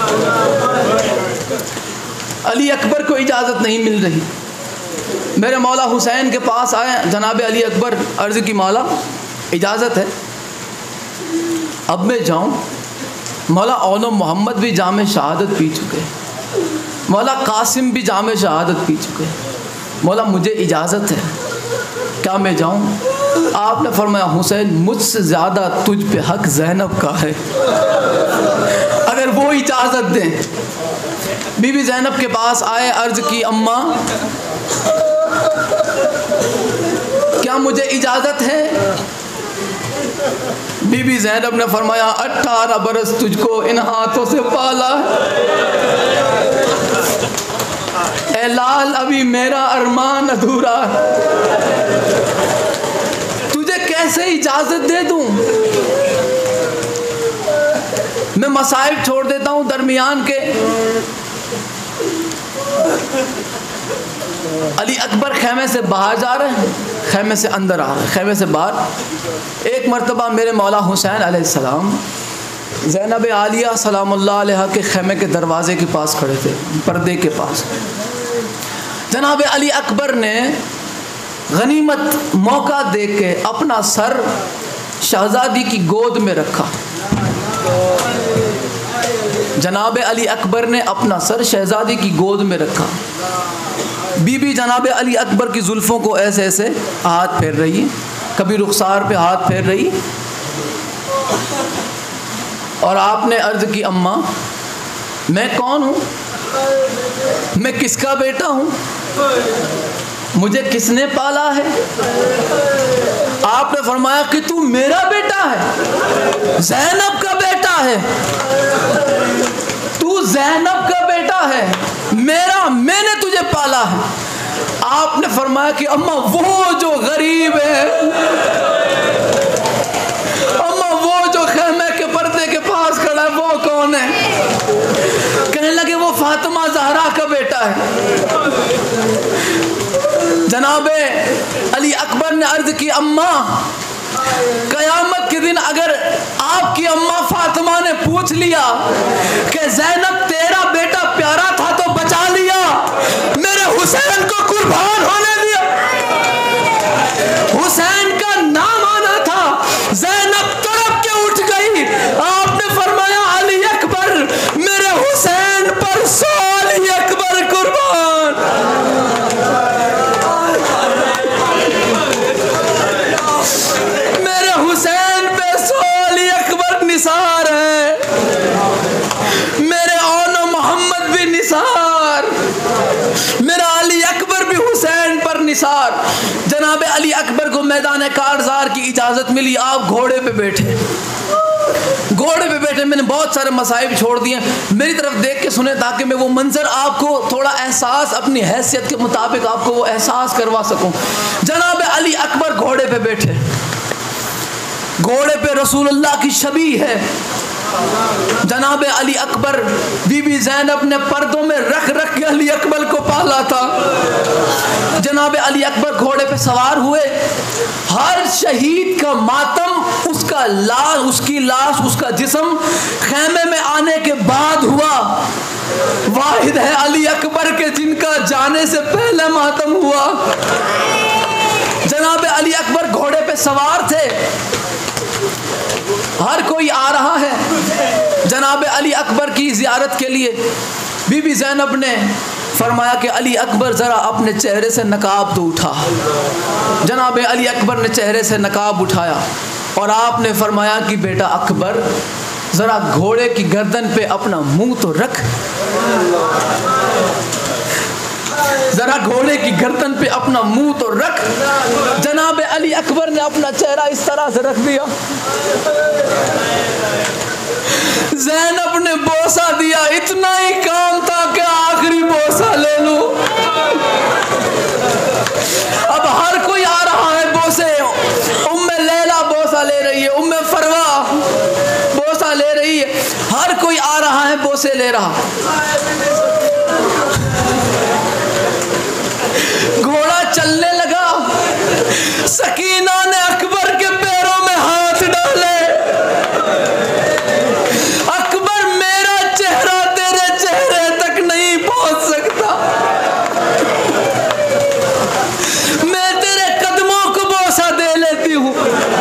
अली अकबर को इजाजत नहीं मिल रही। मेरे मौला हुसैन के पास आए जनाब अली अकबर, अर्ज की मौला इजाजत है अब मैं जाऊं। मौला औनो मोहम्मद भी जामे शहादत पी चुके, मौला कासिम भी जामे शहादत पी चुके, मौला मुझे इजाज़त है, क्या मैं जाऊं? आपने फरमाया हुसैन मुझसे ज़्यादा तुझ पे हक ज़ैनब का है, अगर वो इजाज़त दें। बीबी ज़ैनब के पास आए, अर्ज की अम्मा क्या मुझे इजाज़त है? बीबी ज़ैनब ने फरमाया अठारह बरस तुझको इन हाथों से पाला ए लाल, अभी मेरा अरमान अधूरा, तुझे कैसे इजाज़त दे दूं? मैं मसाइब छोड़ देता हूं दरमियान के। अली अकबर खेमे से बाहर जा रहे हैं, खेमे से अंदर आ रहे हैं, खेमे से बाहर। एक मरतबा मेरे मौला हुसैन अलैहिस्सलाम ज़ैनब आलिया सलामुल्लाह अलैहा के खेमे के दरवाजे के पास खड़े थे, पर्दे के पास। जनाब अली अकबर ने गनीमत मौका दे के अपना सर शहजादी की गोद में रखा। जनाब अली अकबर ने अपना सर शहजादी की गोद में रखा। बीबी जनाब अली अकबर की जुल्फ़ों को ऐसे ऐसे हाथ फेर रही, कभी रुखसार पे हाथ फेर रही, और आपने अर्ज़ की अम्मा मैं कौन हूँ, मैं किसका बेटा हूँ, मुझे किसने पाला है? आपने फरमाया कि तू मेरा बेटा है, ज़ैनब का बेटा है, तू ज़ैनब का बेटा है, मेरा, मैंने तुझे पाला है। आपने फरमाया कि अम्मा वो जो गरीब है, अम्मा वो जो खेमे के पर्दे के पास खड़ा है वो कौन है? कहने लगे वो फातिमा ज़हरा का बेटा है। जनाबे अली अकबर ने अर्ज की अम्मा कयामत के दिन अगर आपकी अम्मा फातिमा ने पूछ लिया कि ज़ैनब तेरा बेटा प्यारा था तो बचा लिया, मेरे हुसैन को कुर्बान होने दिया, हुसैन का नाम आना था, ज़ैनब तड़प के उठ गई। आपने फरमाया अली अकबर मेरे हुसैन पर सौ अली अकबर कुर्बान। मेरे हुसैन पे सौ अली अकबर निसार है, मेरे औनो मोहम्मद भी निसार, मेरा अली अकबर भी हुसैन पर निसार। जनाब अली अकबर को मैदान कारज़ार की इजाज़त मिली, आप घोड़े पे बैठे, घोड़े पे बैठे। मैंने बहुत सारे मसाइब छोड़ दिए, मेरी तरफ देख के सुने ताकि मैं वो मंजर आपको थोड़ा एहसास, अपनी हैसियत के मुताबिक आपको वो एहसास करवा सकूं। जनाब अली अकबर घोड़े पे बैठे, घोड़े पे रसूलुल्लाह की छवि है। जनाब अली अकबर बीबी ज़ैनब ने पर्दों में रख रख के अली अकबर को पाला था। जनाब अली अकबर घोड़े पे सवार हुए। हर शहीद का मातम, उसका लाश, उसकी लाश, उसका जिस्म खेमे में आने के बाद हुआ। वाहिद है अली अकबर के जिनका जाने से पहले मातम हुआ। जनाब अली अकबर घोड़े पे सवार थे, हर कोई आ रहा है जनाब अली अकबर की ज़ियारत के लिए। बीबी ज़ैनब ने फरमाया कि अली अकबर ज़रा अपने चेहरे से नकाब तो उठा। जनाब अली अकबर ने चेहरे से नकाब उठाया और आपने फरमाया कि बेटा अकबर ज़रा घोड़े की गर्दन पे अपना मुंह तो रख, जरा घोड़े की गर्दन पे अपना मुंह तो रख। जनाब अली अकबर ने अपना चेहरा इस तरह से रख दिया। ज़ैनब ने बोसा दिया, इतना ही काम था कि आखिरी बोसा ले लूं। अब हर कोई आ रहा है बोसे, उम्मे लैला बोसा ले रही है, उम्मे फरवा बोसा ले रही है, हर कोई आ रहा है बोसे ले रहा। घोड़ा चलने लगा, सकीना ने अकबर के पैरों में हाथ डाले। अकबर, मेरा चेहरा तेरे चेहरे तक नहीं पहुंच सकता, मैं तेरे कदमों को बोसा दे लेती हूं।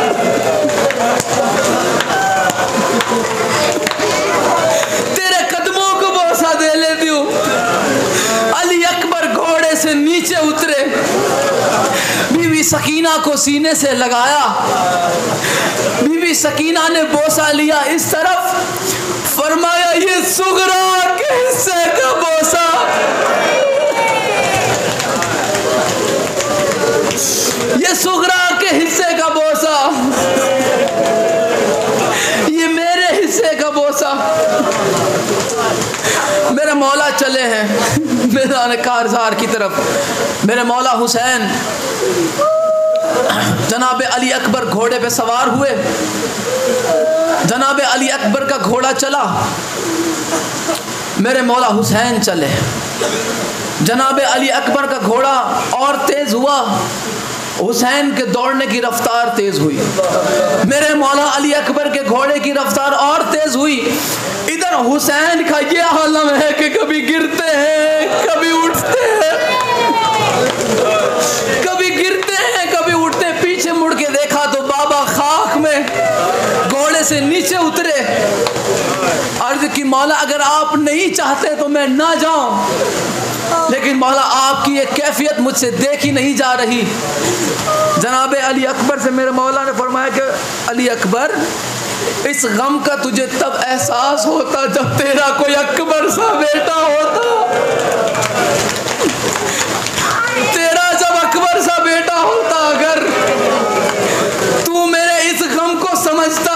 तेरे कदमों को बोसा दे लेती हूं। अली अकबर घोड़े से नीचे उतरे, बीवी सकीना को सीने से लगाया। बीवी सकीना ने बोसा लिया, इस तरफ फरमाया, ये सुगरा के हिस्से का बोसा, ये सुगरा के हिस्से का बोसा, ये मेरे हिस्से का बोसा। मेरे मौला चले हैं मैदान कारज़ार की तरफ। मेरे मौला हुसैन जनाब अली अकबर घोड़े पे सवार हुए। जनाब अली अकबर का घोड़ा चला, मेरे मौला हुसैन चले। जनाब अली अकबर का घोड़ा और तेज हुआ, हुसैन के दौड़ने की रफ्तार तेज हुई। मेरे मौला अली अकबर के घोड़े की रफ्तार और तेज हुई। इधर हुसैन का ये आलम है कि कभी गिरते हैं, कभी उठते हैं, कभी गिरते हैं, कभी उठते हैं। पीछे मुड़ के देखा तो बाबा खाक में घोड़े से नीचे उतरे। अर्ज की, मौला अगर आप नहीं चाहते तो मैं ना जाऊं, लेकिन मौला आपकी ये कैफियत मुझसे देखी नहीं जा रही। जनाब अली अकबर से मेरे मौला ने फरमाया कि अली अकबर, इस गम का तुझे तब एहसास होता जब तेरा कोई अकबर सा बेटा होता। तेरा जब अकबर सा बेटा होता, अगर तू मेरे इस गम को समझता।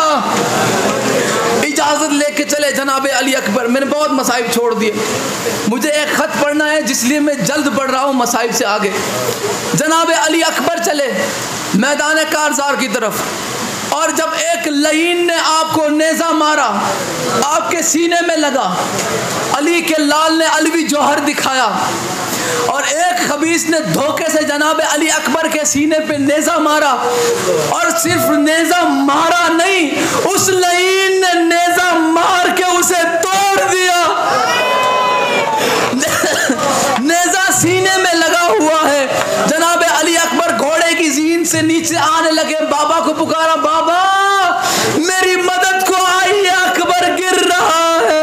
इजाजत लेके चले जनाब अली अकबर। मैंने बहुत मसाइब छोड़ दिए, मुझे एक खत पढ़ना है जिसलिए मैं जल्द पढ़ रहा हूँ मसाइब से आगे। जनाब अली अकबर चले मैदान कारज़ार की तरफ, और जब एक लईन ने आपको नेज़ा मारा, आपके सीने में लगा, अली के लाल ने अलवी जौहर दिखाया, और एक खबीस ने धोखे से जनाब अली अकबर के सीने पे नेज़ा मारा, और सिर्फ नेज़ा मारा नहीं, उस लईन ने नेज़ा मार के उसे तोड़ दिया। नेज़ा सीने में लगा हुआ है। जनाब अली अकबर घोड़े की जीन से नीचे आने लगे, बाबा को पुकारा, बाबा मेरी मदद को आइए, अकबर गिर रहा है।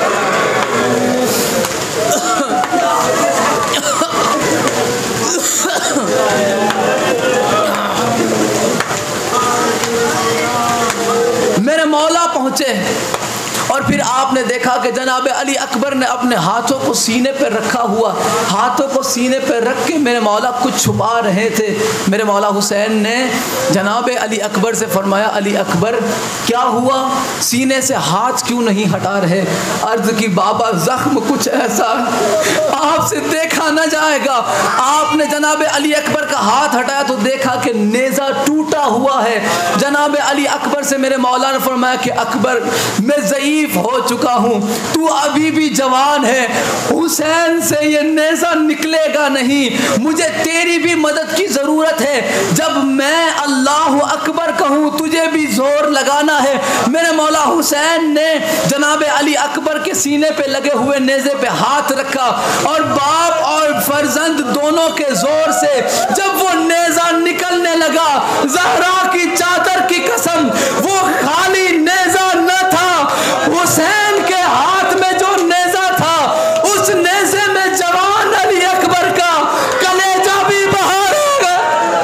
मेरे मौला पहुंचे, और फिर आपने देखा कि जनाब अली अकबर ने अपने हाथों को सीने पर रखा हुआ, हाथों को सीने पर रख के मेरे मौला कुछ छुपा रहे थे। मेरे मौला हुसैन ने जनाब अली अकबर से फरमाया, अली अकबर क्या हुआ, सीने से हाथ क्यों नहीं हटा रहे? अर्ज की, बाबा जख्म कुछ ऐसा आपसे देखा न जाएगा। आपने जनाब अली अकबर का हाथ हटाया तो देखा कि नेज़ा टूटा हुआ है। जनाब अली अकबर से मेरे मौला ने फरमाया कि अकबर, मैं ज़ईफ़ हो चुका हूँ, तू अभी भी जवान है, हुसैन से ये नेज़ा निकलेगा नहीं, मुझे तेरी भी मदद की ज़रूरत है। जब मैं अल्लाह अकबर कहूँ तुझे भी जोर लगाना है। मेरे मौला हुसैन ने जनाब अली अकबर के सीने पे लगे हुए नेज़े पे हाथ रखा, और बाप और फर्जंद दोनों के जोर से जब वो नेज़ा निकलने लगा, ज़हरा की चादर की कसम, वो खाली नेज़ा न था, हुसैन के हाथ में जो नेज़ा था, उस नेज़े में जवान अली अकबर का कलेजा भी बाहर हो गया।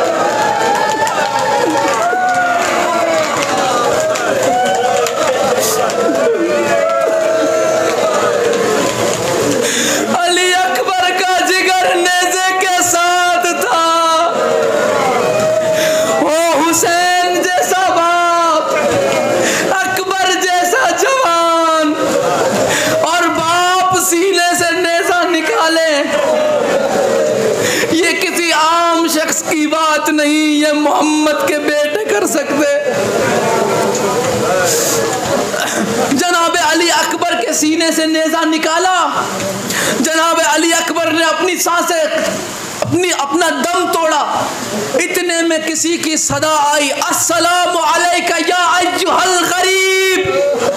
अली अकबर का जिगर नेज़े के साथ था। वो हुसैन जैसा बाप, मोहम्मद के बेटे कर सकते। जनाब अली अकबर के सीने से नेज़ा निकाला, जनाब अली अकबर ने अपनी सांसें अपनी अपना दम तोड़ा। इतने में किसी की सदा आई, अस्सलामु अलैका या अय्युहल गरीब,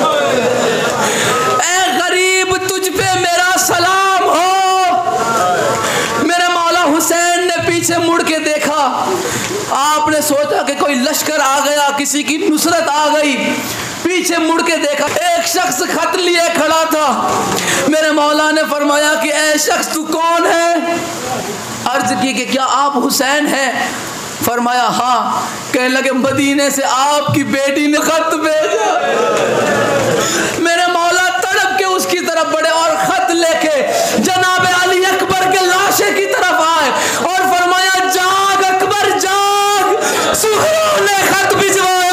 ए गरीब तुझ पे मेरा सलाम हो। मेरे मौला हुसैन ने पीछे मुड़ के देखा, आपने सोचा कि कोई लश्कर आ गया, किसी की नुसरत आ गई। पीछे मुड़ के देखा, एक शख्स खत लिए खड़ा था। मेरे मौला ने फरमाया कि ए शख्स तू कौन है? अर्ज की कि क्या आप हुसैन हैं? फरमाया हाँ। कहने लगे मदीने से आपकी बेटी ने खत भेजा। मेरे मौला तड़प के उसकी तरफ बढ़े और खत लेके जनाब अली अकबर के लाशे की तरफ आए और फरमाया जाग अकबर जाग, सुहरा ने खत भिजवाया।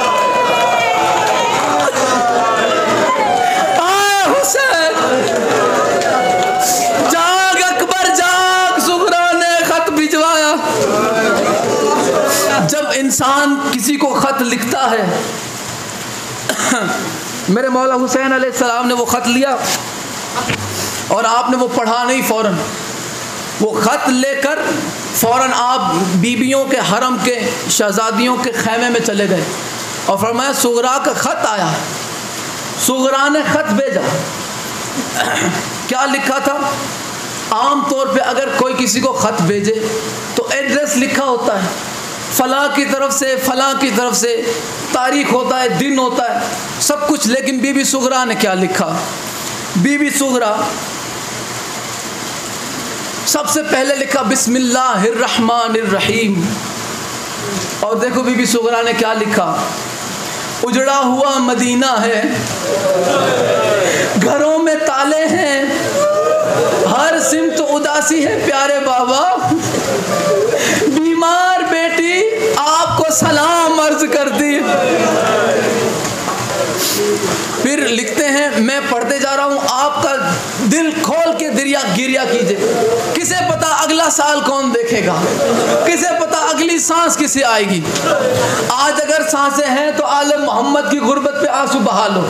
आए हुसैन, जाग अकबर जाग, सुहरा ने खत भिजवाया। जब इंसान किसी को खत लिखता है, मेरे मौला हुसैन अलैहिस्सलाम ने वो खत लिया और आपने वो पढ़ा नहीं, फौरन वो खत लेकर फौरन आप बीबियों के हरम के शहजादियों के खैमे में चले गए और फरमाया सुगरा का खत आया। सुगरा ने खत भेजा। क्या लिखा था? आम तौर पे अगर कोई किसी को खत भेजे तो एड्रेस लिखा होता है, फलां की तरफ से फलां की तरफ से, तारीख होता है, दिन होता है, सब कुछ। लेकिन बीबी सुगरा ने क्या लिखा? बीबी सुगरा सबसे पहले लिखा बिस्मिल्लाहिर्रहमानिर्रहीम। और देखो बीबी सुगरा ने क्या लिखा, उजड़ा हुआ मदीना है, घरों में ताले हैं, हर सिमत उदासी है प्यारे बाबा, बीमार बेटी आपको सलाम अर्ज करती। फिर लिखते हैं, मैं पढ़ते जा रहा हूँ, आपका दिल खोल के दिरिया गिरिया कीजिए। किसे पता अगला साल कौन देखेगा, किसे पता अगली सांस किसे आएगी। आज अगर सांसें हैं तो आलम मोहम्मद की गुर्बत पे आंसू बहा लो।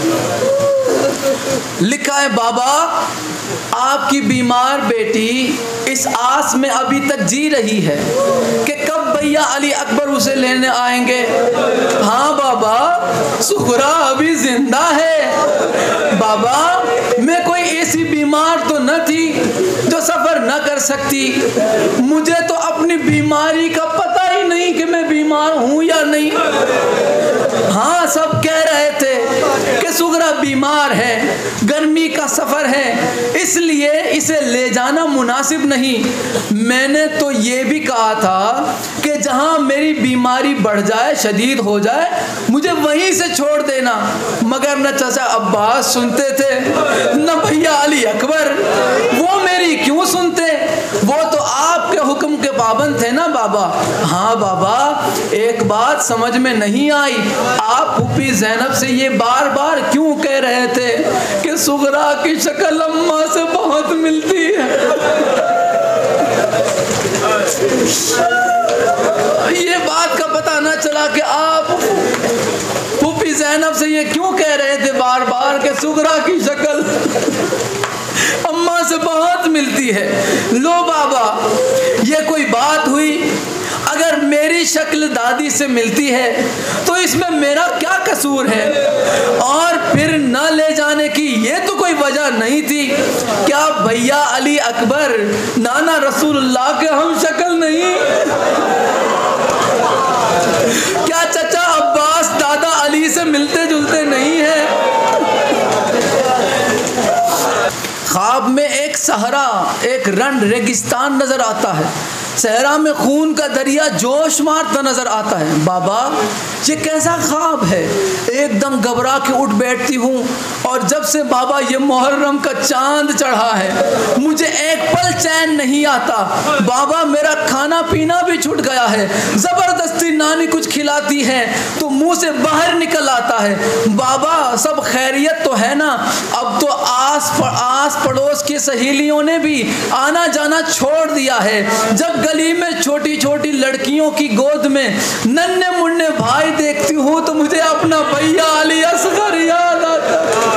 लिखा है बाबा आपकी बीमार बेटी इस आस में अभी तक जी रही है कि कब भैया अली अकबर उसे लेने आएंगे। हाँ बाबा, सुगरा अभी जिंदा है। बाबा मैं कोई ऐसी बीमार तो न थी जो सफर न कर सकती, मुझे तो अपनी बीमारी का पता ही नहीं कि मैं बीमार हूं या नहीं। हाँ सब कह रहे थे कि सुगरा बीमार है, गर्मी का सफर है, इसलिए इसे ले जाना मुनासिब नहीं। मैंने तो ये भी कहा था कि जहां मेरी बीमारी बढ़ जाए, शदीद हो जाए, मुझे वहीं से छोड़ देना। मगर न चाचा अब्बास सुनते थे न भैया अली अकबर, वो मेरी क्यों सुनते, वो तो आपके हुक्म के पाबंद थे ना बाबा। हाँ बाबा एक बात समझ में नहीं आई, आप फूफी ज़ैनब से ये बार बार क्यों कह रहे थे कि सुगरा की शक्ल अम्मा से बहुत मिलती है। ये बात का पता न चला कि आप फूफी ज़ैनब से ये क्यों कह रहे थे बार बार कि सुगरा की शक्ल अम्मा से बहुत मिलती है। लो बाबा ये कोई बात हुई, अगर मेरी शक्ल दादी से मिलती है तो इसमें मेरा क्या कसूर है। और फिर न ले जाने की ये तो कोई वजह नहीं थी। क्या भैया अली अकबर नाना रसूलुल्लाह के हम शक्ल नहीं? क्या चचा अब्बास दादा अली से मिलते जुलते नहीं है? ख्वाब में एक सहरा, एक रंड रेगिस्तान नजर आता है, सहरा में खून का दरिया जोश मारता नजर आता है। बाबा ये कैसा ख्वाब है? एकदम घबरा के उठ बैठती हूँ और जब से बाबा ये मुहर्रम का चांद चढ़ा है मुझे एक पल चैन नहीं आता। बाबा मेरा खाना पीना भी छूट गया है, जबरदस्ती नानी कुछ खिलाती है तो मुंह से बाहर निकल आता है। बाबा सब खैरियत तो है ना? अब तो आस आस पड़ोस की सहेलियों ने भी आना जाना छोड़ दिया है। जब जब गली में छोटी छोटी लड़कियों की गोद में नन्हे मुन्ने भाई देखती हूँ तो मुझे अपना भैया अली असगर याद आता।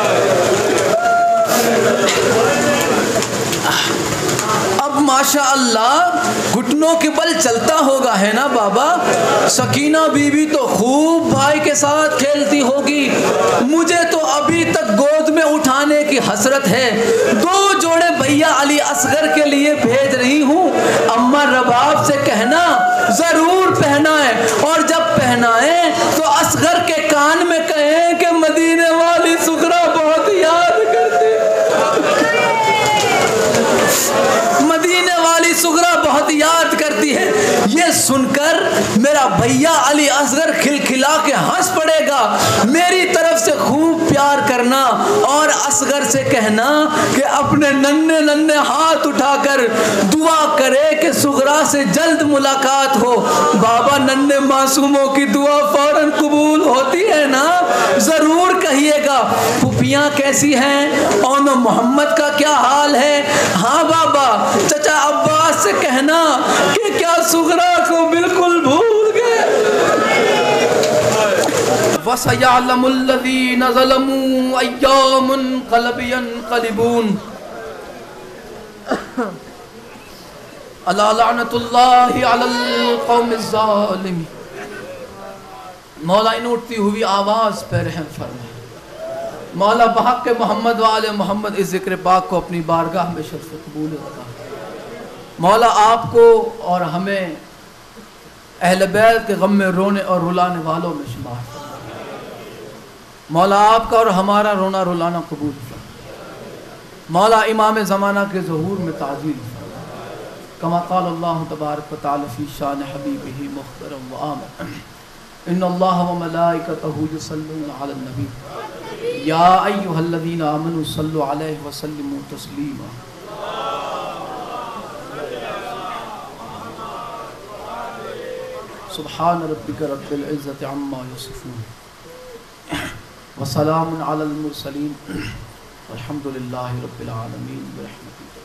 अब माशा अल्लाह घुटनों के बल चलता होगा, है ना बाबा? सकीना बीबी तो खूब भाई के साथ खेलती होगी। मुझे तो अभी तक गोद में उठाने की हसरत है। दो जोड़े भैया अली असगर के लिए भेज रही हूँ। अम्मा रबाब से कहना जरूर पहनाए, और जब पहनाए तो असगर के कान में कहें कि मदीने वाली सुगरा बहुत याद करती, मदीने वाली सुगरा बहुत याद करती है। ये सुनकर मेरा भैया अली असगर खिलखिला के हंस पड़ेगा। मेरी तरफ से खूब प्यार करना और असगर से कहना कि अपने नन्हे नन्हे हाथ उठाकर दुआ करे कि सुगरा से जल्द मुलाकात हो। बाबा, नन्हे मासूमों की दुआ फौरन कबूल होती है ना? जरूर कहिएगा। फुफियाँ कैसी हैं? ओनो मोहम्मद का क्या हाल है? हाँ बाबा। चचा अब्बास से कहना कि क्या सुगरा को बिल्कुल भूल गए। वसयअलमुल्लज़ीना ज़लमू अय्या मुनक़लिबिन यनक़लिबून। अला लअनतुल्लाहि अलल क़ौमिज़ ज़ालिमीन। मौला इन उठती हुई आवाज़ पे रहम फरमा। मौला बहक के मोहम्मद वाले मोहम्मद इस ज़िक्र पाक को अपनी बारगाह में शर्फ़ कबूल रखा। मौला आपको और हमें अहले बैत के गम में रोने और रुलाने वालों में शुमार फरमा। मौला आपका और हमारा रोना रुलाना कबूल फरमा। मौला इमाम ज़माना के ज़हूर में ताज़ील फरमा। कमा क़ाल अल्लाहु तबारक व तआला फ़ी शान हबीबिही मुख़्तरम व आमन। इन्नल्लाह व मलाइकतहु युसल्लूना अलन नबी या अय्युहल्लज़ीना आमनू सल्लु अलैहि व सल्लिमू तस्लीमा। सुब्हान रब्बिका रब्बिल इज़्ज़ति अम्मा यसिफून व सलामुन अलल मुरसलीन वल्हम्दुलिल्लाहि रब्बिल आलमीन बिरहमतिही।